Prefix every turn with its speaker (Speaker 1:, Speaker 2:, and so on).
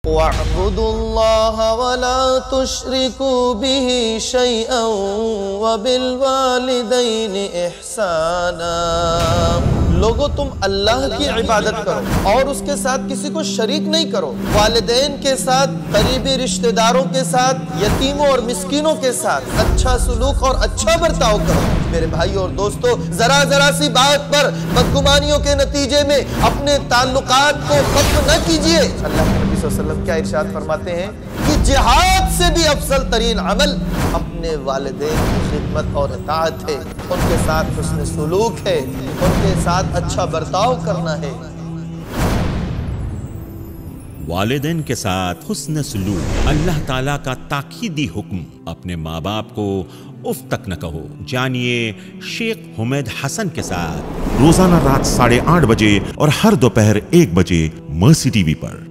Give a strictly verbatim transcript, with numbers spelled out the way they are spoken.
Speaker 1: وَاعْبُدُوا اللَّهَ وَلَا تُشْرِكُوا بِهِ شَيْئًا وَبِالْوَالِدَيْنِ إِحْسَانًا۔ لوگو تم اللہ کی عبادت کرو اور اس کے ساتھ کسی کو شریک نہیں کرو، والدین کے ساتھ، قریبی رشتہ داروں کے ساتھ، یتیموں اور مسکینوں کے ساتھ اچھا سلوک اور اچھا برتاؤ کرو۔ میرے بھائی اور دوستو، ذرا ذرا سی بات پر بدگمانیوں کے نتیجے میں اپنے تعلقات کو ختم نہ کیجیے۔ اللہ کے نبی صلی اللہ علیہ وسلم کیا ارشاد فرماتے ہیں کہ جہاد سے بھی افضل ترین عمل اپنے والدین کی خدمت اور اطاعت ہے، ان کے ساتھ حسن سلوک ہے، ان کے ساتھ اچھا برتاؤ کرنا ہے۔
Speaker 2: والدین کے ساتھ حسن سلوک اللہ تعالیٰ کا تاکیدی حکم۔ اپنے ماں باپ کو اف تک نہ کہو۔ جانیے شیخ حمید حسن کے ساتھ روزانہ رات ساڑھے آٹھ بجے اور ہر دوپہر ایک بجے مرسی ٹی وی پر۔